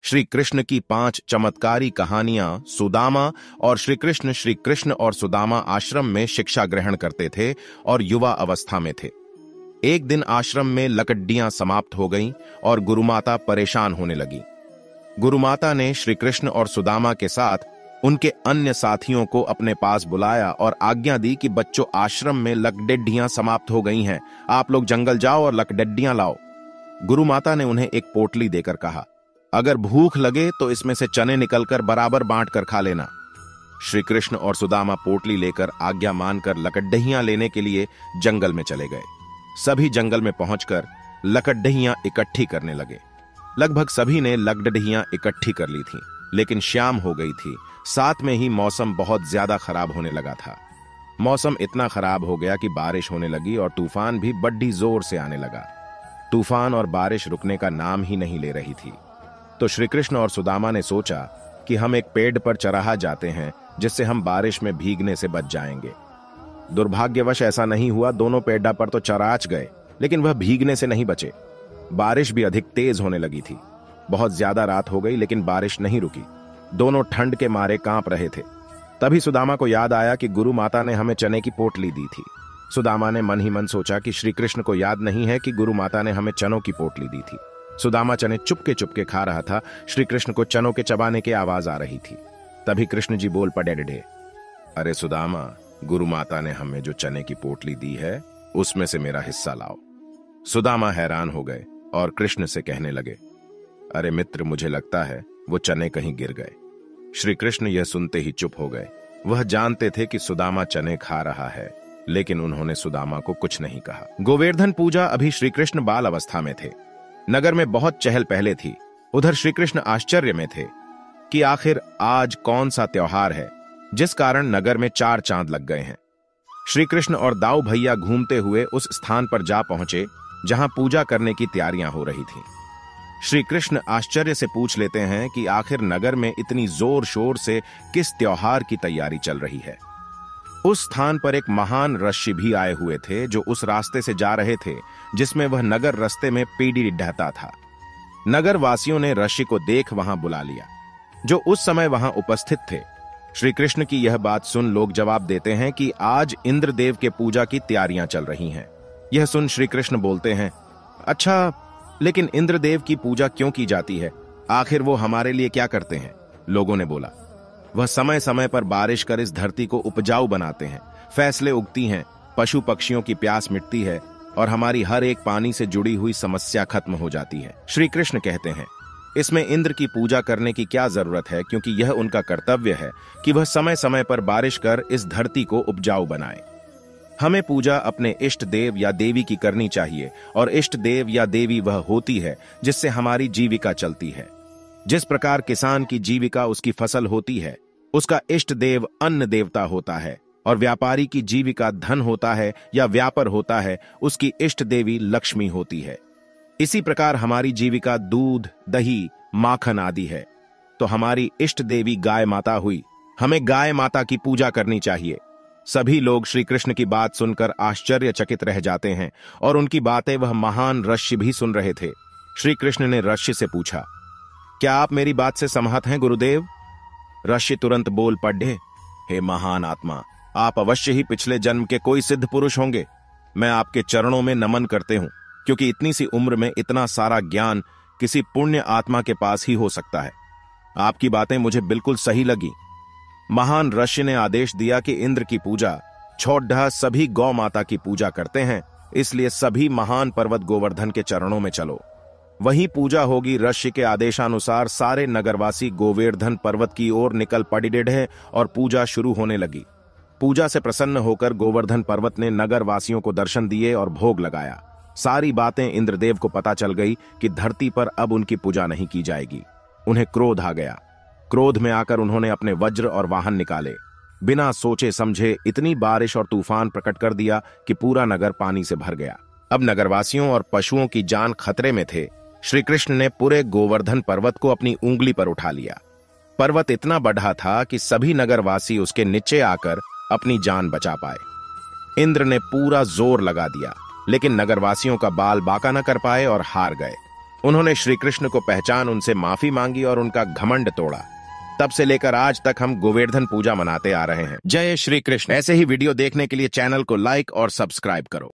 श्री कृष्ण की 5 चमत्कारी कहानियां सुदामा और श्री कृष्ण और सुदामा आश्रम में शिक्षा ग्रहण करते थे और युवा अवस्था में थे। एक दिन आश्रम में लकड़ियां समाप्त हो गईं और गुरुमाता परेशान होने लगी। गुरुमाता ने श्री कृष्ण और सुदामा के साथ उनके अन्य साथियों को अपने पास बुलाया और आज्ञा दी कि बच्चों, आश्रम में लकड़ियां समाप्त हो गई हैं, आप लोग जंगल जाओ और लकड़ियां लाओ। गुरुमाता ने उन्हें एक पोटली देकर कहा, अगर भूख लगे तो इसमें से चने निकलकर बराबर बांट कर खा लेना। श्री कृष्ण और सुदामा पोटली लेकर आज्ञा मानकर लकड़ियां लेने के लिए जंगल में चले गए। सभी जंगल में पहुंचकर लकड़ियां इकट्ठी करने लगे। लगभग सभी ने लकड़ियां इकट्ठी कर ली थीं, लेकिन शाम हो गई थी। साथ में ही मौसम बहुत ज्यादा खराब होने लगा था। मौसम इतना खराब हो गया कि बारिश होने लगी और तूफान भी बड़ी जोर से आने लगा। तूफान और बारिश रुकने का नाम ही नहीं ले रही थी। तो श्री कृष्ण और सुदामा ने सोचा कि हम एक पेड़ पर चराहा जाते हैं, जिससे हम बारिश में भीगने से बच जाएंगे। दुर्भाग्यवश ऐसा नहीं हुआ। दोनों पेड़ा पर तो चराच गए, लेकिन वह भीगने से नहीं बचे। बारिश भी अधिक तेज होने लगी थी। बहुत ज्यादा रात हो गई, लेकिन बारिश नहीं रुकी। दोनों ठंड के मारे कांप रहे थे। तभी सुदामा को याद आया कि गुरु माता ने हमें चने की पोटली दी थी। सुदामा ने मन ही मन सोचा कि श्री कृष्ण को याद नहीं है कि गुरु माता ने हमें चनों की पोटली दी थी। सुदामा चने चुपके चुपके खा रहा था। श्री कृष्ण को चनों के चबाने की आवाज आ रही थी। तभी कृष्ण जी बोल पड़े, डे अरे सुदामा, गुरु माता ने हमें जो चने की पोटली दी है, उसमें से मेरा हिस्सा लाओ। सुदामा हैरान हो गए और कृष्ण से कहने लगे, अरे मित्र, मुझे लगता है वो चने कहीं गिर गए। श्री कृष्ण यह सुनते ही चुप हो गए। वह जानते थे कि सुदामा चने खा रहा है, लेकिन उन्होंने सुदामा को कुछ नहीं कहा। गोवर्धन पूजा अभी श्री कृष्ण बाल अवस्था में थे। नगर में बहुत चहल पहले थी। उधर श्री कृष्ण आश्चर्य में थे कि आखिर आज कौन सा त्योहार है जिस कारण नगर में 4 चांद लग गए हैं। श्री कृष्ण और दाऊ भैया घूमते हुए उस स्थान पर जा पहुंचे जहां पूजा करने की तैयारियां हो रही थीं। श्री कृष्ण आश्चर्य से पूछ लेते हैं कि आखिर नगर में इतनी जोर शोर से किस त्योहार की तैयारी चल रही है। उस स्थान पर एक महान ऋषि भी आए हुए थे, जो उस रास्ते से जा रहे थे जिसमें वह नगर रास्ते में पीढ़ी ढहता था। नगर वासियों ने ऋषि को देख वहां बुला लिया, जो उस समय वहां उपस्थित थे। श्री कृष्ण की यह बात सुन लोग जवाब देते हैं कि आज इंद्रदेव के पूजा की तैयारियां चल रही हैं। यह सुन श्री कृष्ण बोलते हैं, अच्छा, लेकिन इंद्रदेव की पूजा क्यों की जाती है? आखिर वो हमारे लिए क्या करते हैं? लोगों ने बोला, वह समय समय पर बारिश कर इस धरती को उपजाऊ बनाते हैं, फैसले उगती हैं, पशु पक्षियों की प्यास मिटती है और हमारी हर एक पानी से जुड़ी हुई समस्या खत्म हो जाती है। श्री कृष्ण कहते हैं, इसमें इंद्र की पूजा करने की क्या जरूरत है, क्योंकि यह उनका कर्तव्य है कि वह समय समय पर बारिश कर इस धरती को उपजाऊ बनाए। हमें पूजा अपने इष्ट देव या देवी की करनी चाहिए, और इष्ट देव या देवी वह होती है जिससे हमारी जीविका चलती है। जिस प्रकार किसान की जीविका उसकी फसल होती है, उसका इष्ट देव अन्न देवता होता है, और व्यापारी की जीविका धन होता है या व्यापार होता है, उसकी इष्ट देवी लक्ष्मी होती है। इसी प्रकार हमारी जीविका दूध, दही, माखन आदि है, तो हमारी इष्ट देवी गाय माता हुई। हमें गाय माता की पूजा करनी चाहिए। सभी लोग श्री कृष्ण की बात सुनकर आश्चर्यचकित रह जाते हैं, और उनकी बातें वह महान ऋषि भी सुन रहे थे। श्री कृष्ण ने ऋषि से पूछा, क्या आप मेरी बात से सहमत हैं गुरुदेव? ऋषि तुरंत बोल पड़े, हे महान आत्मा, आप अवश्य ही पिछले जन्म के कोई सिद्ध पुरुष होंगे। मैं आपके चरणों में नमन करते हूं, क्योंकि इतनी सी उम्र में इतना सारा ज्ञान किसी पुण्य आत्मा के पास ही हो सकता है। आपकी बातें मुझे बिल्कुल सही लगी। महान ऋषि ने आदेश दिया कि इंद्र की पूजा छोड़ सभी गौ माता की पूजा करते हैं, इसलिए सभी महान पर्वत गोवर्धन के चरणों में चलो, वही पूजा होगी। ऋषि के आदेशानुसार सारे नगरवासी गोवर्धन पर्वत की ओर निकल पड़े और पूजा शुरू होने लगी। पूजा से प्रसन्न होकर गोवर्धन पर्वत ने नगरवासियों को दर्शन दिए और भोग लगाया। सारी बातें इंद्रदेव को पता चल गई कि धरती पर अब उनकी पूजा नहीं की जाएगी। उन्हें क्रोध आ गया। क्रोध में आकर उन्होंने अपने वज्र और वाहन निकाले। बिना सोचे समझे इतनी बारिश और तूफान प्रकट कर दिया कि पूरा नगर पानी से भर गया। अब नगरवासियों और पशुओं की जान खतरे में थे। श्री कृष्ण ने पूरे गोवर्धन पर्वत को अपनी उंगली पर उठा लिया। पर्वत इतना बढ़ा था कि सभी नगरवासी उसके नीचे आकर अपनी जान बचा पाए। इंद्र ने पूरा जोर लगा दिया, लेकिन नगरवासियों का बाल बांका न कर पाए और हार गए। उन्होंने श्री कृष्ण को पहचान उनसे माफी मांगी और उनका घमंड तोड़ा। तब से लेकर आज तक हम गोवर्धन पूजा मनाते आ रहे हैं। जय श्री कृष्ण। ऐसे ही वीडियो देखने के लिए चैनल को लाइक और सब्सक्राइब करो।